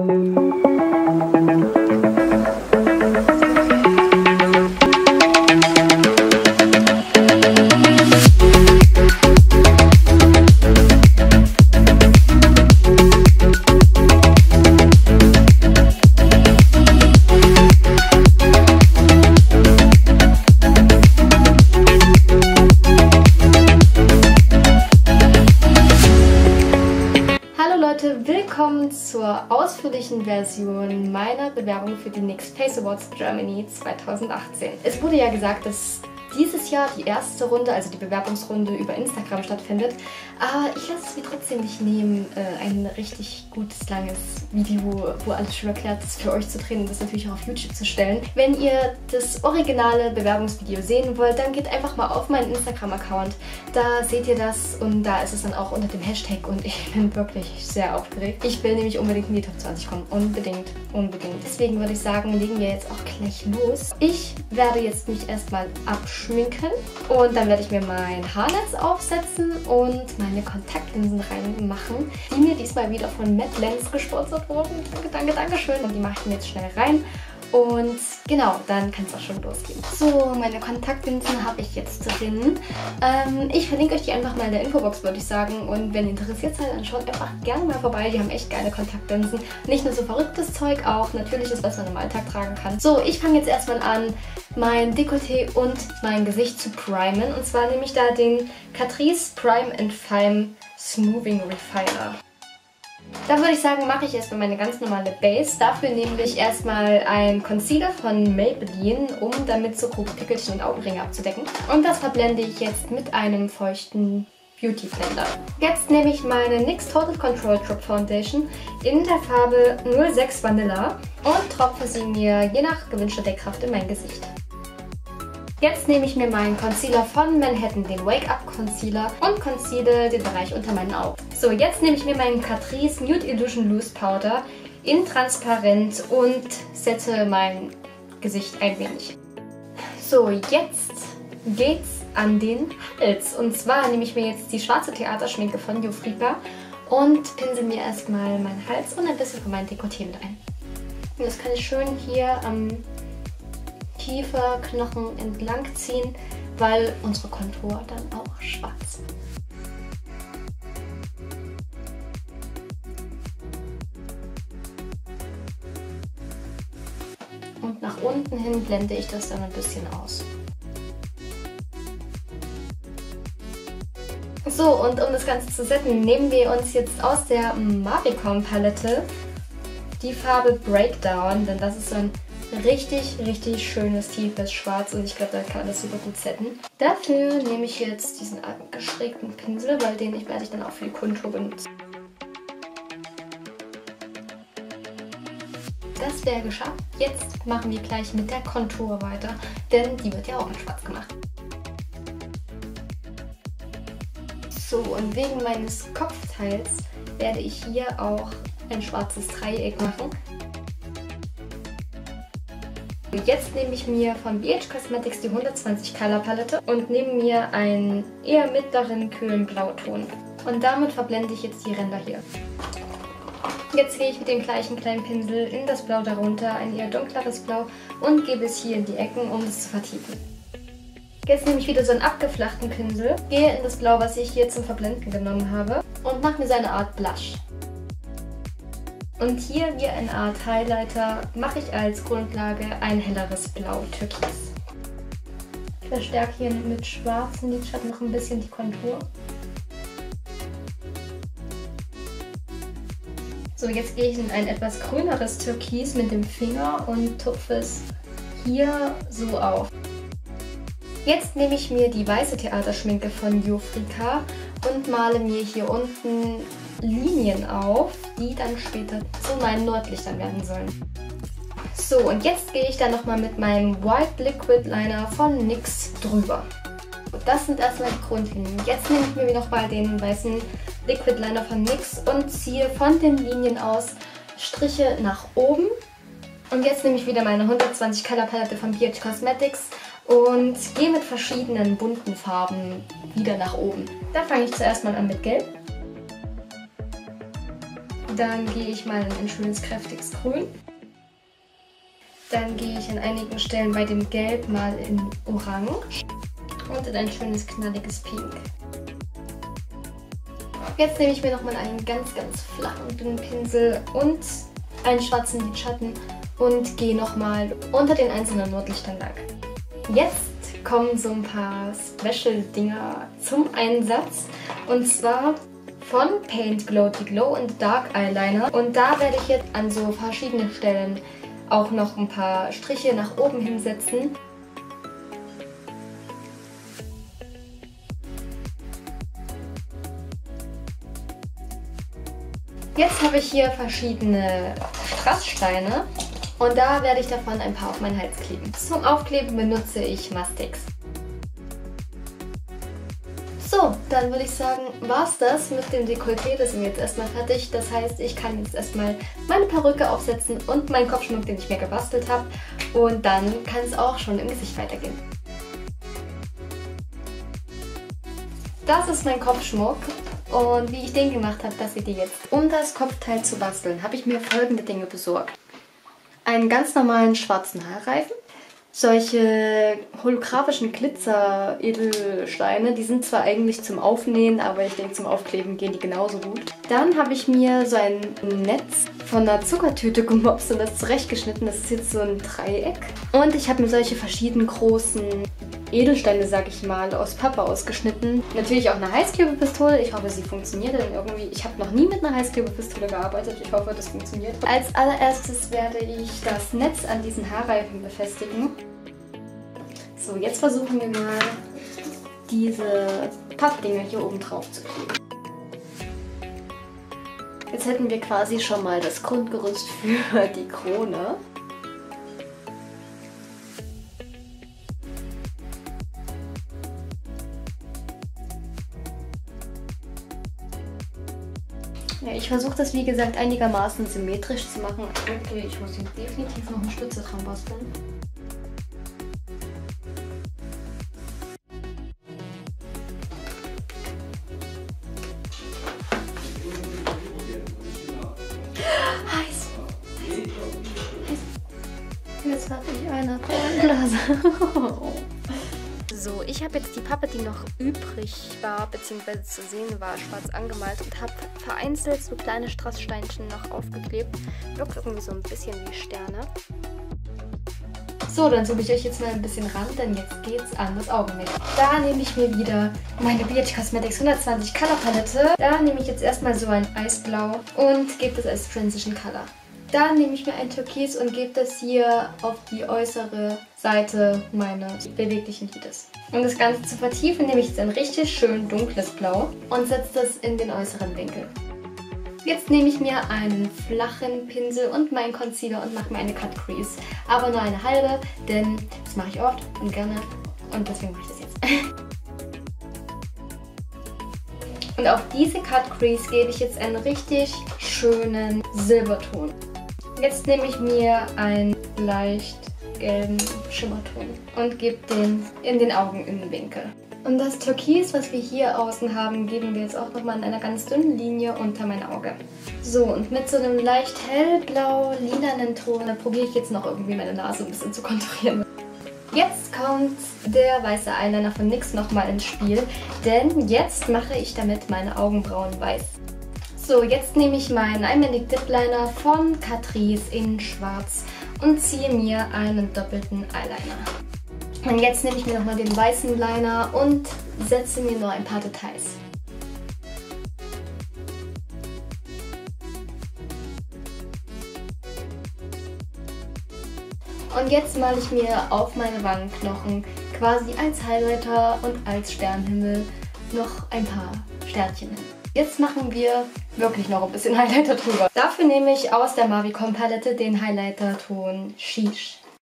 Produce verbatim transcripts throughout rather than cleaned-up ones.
Willkommen zur ausführlichen Version meiner Bewerbung für die NYX Face Awards Germany zweitausendachtzehn. Es wurde ja gesagt, dass dieses Jahr die erste Runde, also die Bewerbungsrunde über Instagram stattfindet, aber ich lasse es mir trotzdem nicht nehmen, ein richtig gutes, langes Video, wo alles schon erklärt ist, für euch zu drehen und das natürlich auch auf YouTube zu stellen. Wenn ihr das originale Bewerbungsvideo sehen wollt, dann geht einfach mal auf meinen Instagram-Account, da seht ihr das und da ist es dann auch unter dem Hashtag und ich bin wirklich sehr aufgeregt. Ich will nämlich unbedingt in die Top zwanzig kommen, unbedingt, unbedingt. Deswegen würde ich sagen, legen wir jetzt auch gleich los. Ich werde jetzt mich erstmal abschminken. Schminken und dann werde ich mir mein Haarnetz aufsetzen und meine Kontaktlinsen reinmachen, die mir diesmal wieder von Matte Lens gesponsert wurden. Danke, danke, danke schön. Und die mache ich mir jetzt schnell rein. Und genau, dann kann es auch schon losgehen. So, meine Kontaktlinsen habe ich jetzt drin. Ähm, ich verlinke euch die einfach mal in der Infobox, würde ich sagen. Und wenn ihr interessiert seid, dann schaut einfach gerne mal vorbei. Die haben echt geile Kontaktlinsen. Nicht nur so verrücktes Zeug, auch natürliches, was man im Alltag tragen kann. So, ich fange jetzt erstmal an, mein Dekolleté und mein Gesicht zu primen. Und zwar nehme ich da den Catrice Prime and Fime Smoothing Refiner. Da würde ich sagen, mache ich erstmal meine ganz normale Base. Dafür nehme ich erstmal einen Concealer von Maybelline, um damit so grobe Pickelchen und Augenringe abzudecken. Und das verblende ich jetzt mit einem feuchten Beauty Blender. Jetzt nehme ich meine NYX Total Control Drop Foundation in der Farbe null sechs Vanilla und tropfe sie mir je nach gewünschter Deckkraft in mein Gesicht. Jetzt nehme ich mir meinen Concealer von Manhattan, den Wake Up Concealer, und conceale den Bereich unter meinen Augen. So, jetzt nehme ich mir meinen Catrice Nude Illusion Loose Powder in transparent und setze mein Gesicht ein wenig. So, jetzt geht's an den Hals. Und zwar nehme ich mir jetzt die schwarze Theaterschminke von Jofrika und pinsel mir erstmal meinen Hals und ein bisschen von meinem Dekolleté mit ein. Und das kann ich schön hier am Kieferknochen entlang ziehen, weil unsere Kontur dann auch schwarz wird. Und nach unten hin blende ich das dann ein bisschen aus. So, und um das Ganze zu setten, nehmen wir uns jetzt aus der Mavicon Palette die Farbe Breakdown, denn das ist so ein richtig, richtig schönes, tiefes Schwarz und ich glaube, da kann man das super gut setten. Dafür nehme ich jetzt diesen geschrägten Pinsel, weil den ich, werde ich dann auch für die Kontur benutzen. Das wäre geschafft. Jetzt machen wir gleich mit der Kontur weiter, denn die wird ja auch in Schwarz gemacht. So, und wegen meines Kopfteils werde ich hier auch ein schwarzes Dreieck machen. Jetzt nehme ich mir von B H Cosmetics die hundertzwanzig Color Palette und nehme mir einen eher mittleren, kühlen Blauton. Und damit verblende ich jetzt die Ränder hier. Jetzt gehe ich mit dem gleichen kleinen Pinsel in das Blau darunter, ein eher dunkleres Blau, und gebe es hier in die Ecken, um es zu vertiefen. Jetzt nehme ich wieder so einen abgeflachten Pinsel, gehe in das Blau, was ich hier zum Verblenden genommen habe, und mache mir so eine Art Blush. Und hier wie eine Art Highlighter mache ich als Grundlage ein helleres Blau Türkis. Ich verstärke hier mit schwarzen Lidschatten noch ein bisschen die Kontur. So, jetzt gehe ich in ein etwas grüneres Türkis mit dem Finger und tupfe es hier so auf. Jetzt nehme ich mir die weiße Theaterschminke von Jofrika und male mir hier unten Linien auf, die dann später zu meinen Nordlichtern werden sollen. So, und jetzt gehe ich dann nochmal mit meinem White Liquid Liner von NYX drüber. Das sind erstmal die Grundlinien. Jetzt nehme ich mir nochmal den weißen Liquid Liner von NYX und ziehe von den Linien aus Striche nach oben. Und jetzt nehme ich wieder meine hundertzwanzig Color Palette von B H Cosmetics und gehe mit verschiedenen bunten Farben wieder nach oben. Da fange ich zuerst mal an mit Gelb. Dann gehe ich mal in ein schönes, kräftiges Grün. Dann gehe ich an einigen Stellen bei dem Gelb mal in Orange und in ein schönes, knalliges Pink. Jetzt nehme ich mir nochmal einen ganz, ganz flachen, dünnen Pinsel und einen schwarzen Lidschatten und gehe nochmal unter den einzelnen Nordlichtern lang. Jetzt kommen so ein paar Special-Dinger zum Einsatz. Und zwar von Paint Glow die Glow and Dark Eyeliner. Und da werde ich jetzt an so verschiedenen Stellen auch noch ein paar Striche nach oben hinsetzen. Jetzt habe ich hier verschiedene Strasssteine und da werde ich davon ein paar auf meinen Hals kleben. Zum Aufkleben benutze ich Mastix. So, dann würde ich sagen, war's das mit dem Dekolleté. Das sind wir jetzt erstmal fertig. Das heißt, ich kann jetzt erstmal meine Perücke aufsetzen und meinen Kopfschmuck, den ich mir gebastelt habe. Und dann kann es auch schon im Gesicht weitergehen. Das ist mein Kopfschmuck. Und wie ich den gemacht habe, das seht ihr jetzt. Um das Kopfteil zu basteln, habe ich mir folgende Dinge besorgt. Einen ganz normalen schwarzen Haarreifen. Solche holographischen Glitzer-Edelsteine, die sind zwar eigentlich zum Aufnähen, aber ich denke zum Aufkleben gehen die genauso gut. Dann habe ich mir so ein Netz von einer Zuckertüte gemopst und das zurechtgeschnitten. Das ist jetzt so ein Dreieck. Und ich habe mir solche verschiedenen großen Edelsteine, sag ich mal, aus Pappe ausgeschnitten. Natürlich auch eine Heißklebepistole. Ich hoffe, sie funktioniert, denn irgendwie, ich habe noch nie mit einer Heißklebepistole gearbeitet. Ich hoffe, das funktioniert. Als allererstes werde ich das Netz an diesen Haarreifen befestigen. So, jetzt versuchen wir mal, diese Pappdinger hier oben drauf zu kleben. Jetzt hätten wir quasi schon mal das Grundgerüst für die Krone. Ja, ich versuche das wie gesagt einigermaßen symmetrisch zu machen. Okay, ich muss hier definitiv noch eine Stütze dran basteln. Heiß! Jetzt habe ich eine Blase. So, ich habe jetzt die Pappe, die noch übrig war, beziehungsweise zu sehen war, schwarz angemalt und habe vereinzelt so kleine Strasssteinchen noch aufgeklebt. Wirkt irgendwie so ein bisschen wie Sterne. So, dann zoome ich euch jetzt mal ein bisschen ran, denn jetzt geht's an das Augenlicht. Da nehme ich mir wieder meine B H Cosmetics hundertzwanzig Color Palette. Da nehme ich jetzt erstmal so ein Eisblau und gebe das als Transition Color. Dann nehme ich mir ein Türkis und gebe das hier auf die äußere Seite meines beweglichen Lides. Um das Ganze zu vertiefen, nehme ich jetzt ein richtig schön dunkles Blau und setze das in den äußeren Winkel. Jetzt nehme ich mir einen flachen Pinsel und meinen Concealer und mache mir eine Cut Crease. Aber nur eine halbe, denn das mache ich oft und gerne und deswegen mache ich das jetzt. Und auf diese Cut Crease gebe ich jetzt einen richtig schönen Silberton. Jetzt nehme ich mir einen leicht gelben Schimmerton und gebe den in den Augeninnenwinkel. Und das Türkis, was wir hier außen haben, geben wir jetzt auch nochmal in einer ganz dünnen Linie unter mein Auge. So, und mit so einem leicht hellblau-lilanen Ton probiere ich jetzt noch irgendwie meine Nase ein bisschen zu konturieren. Jetzt kommt der weiße Eyeliner von NYX nochmal ins Spiel, denn jetzt mache ich damit meine Augenbrauen weiß. So, jetzt nehme ich meinen Eyeliner Dip Liner von Catrice in schwarz und ziehe mir einen doppelten Eyeliner. Und jetzt nehme ich mir nochmal den weißen Liner und setze mir noch ein paar Details. Und jetzt male ich mir auf meine Wangenknochen quasi als Highlighter und als Sternenhimmel noch ein paar Sternchen hin. Jetzt machen wir wirklich noch ein bisschen Highlighter drüber. Dafür nehme ich aus der Mavicon Palette den Highlighter-Ton Sheesh.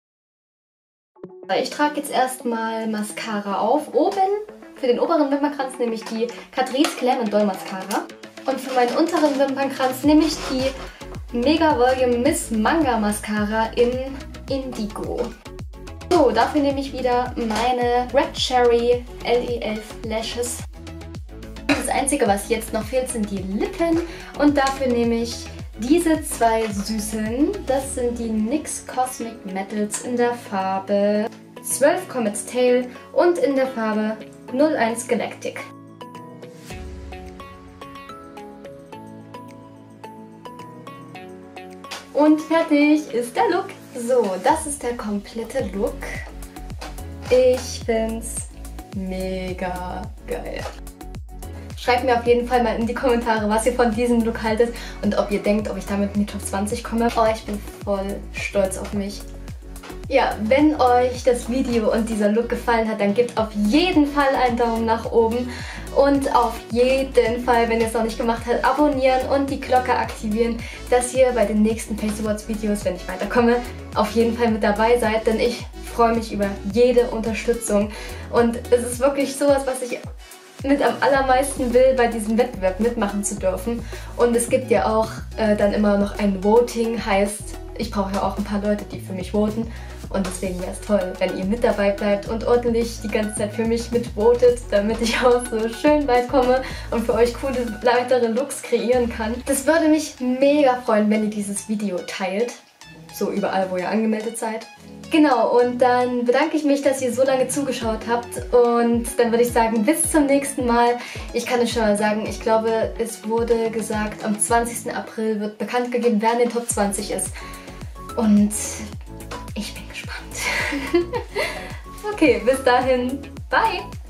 Ich trage jetzt erstmal Mascara auf. Oben, für den oberen Wimpernkranz nehme ich die Catrice Glam and Doll Mascara. Und für meinen unteren Wimpernkranz nehme ich die Mega Volume Miss Manga Mascara in Indigo. So, dafür nehme ich wieder meine Red Cherry L E elf Lashes. Das Einzige, was jetzt noch fehlt, sind die Lippen. Und dafür nehme ich Diese zwei Süßeln, das sind die NYX Cosmic Metals in der Farbe zwölf Comet's Tail und in der Farbe null eins Galactic. Und fertig ist der Look. So, das ist der komplette Look. Ich find's mega geil. Schreibt mir auf jeden Fall mal in die Kommentare, was ihr von diesem Look haltet und ob ihr denkt, ob ich damit in die Top zwanzig komme. Oh, ich bin voll stolz auf mich. Ja, wenn euch das Video und dieser Look gefallen hat, dann gebt auf jeden Fall einen Daumen nach oben. Und auf jeden Fall, wenn ihr es noch nicht gemacht habt, abonnieren und die Glocke aktivieren, dass ihr bei den nächsten Face Awards Videos, wenn ich weiterkomme, auf jeden Fall mit dabei seid. Denn ich freue mich über jede Unterstützung. Und es ist wirklich sowas, was ich mit am allermeisten will, bei diesem Wettbewerb mitmachen zu dürfen. Und es gibt ja auch äh, dann immer noch ein Voting, heißt, ich brauche ja auch ein paar Leute, die für mich voten. Und deswegen wäre es toll, wenn ihr mit dabei bleibt und ordentlich die ganze Zeit für mich mitvotet, damit ich auch so schön weit komme und für euch coole weitere Looks kreieren kann. Das würde mich mega freuen, wenn ihr dieses Video teilt. So überall, wo ihr angemeldet seid. Genau, und dann bedanke ich mich, dass ihr so lange zugeschaut habt. Und dann würde ich sagen, bis zum nächsten Mal. Ich kann euch schon mal sagen, ich glaube, es wurde gesagt, am zwanzigsten April wird bekannt gegeben, wer in den Top zwanzig ist. Und ich bin gespannt. Okay, bis dahin. Bye!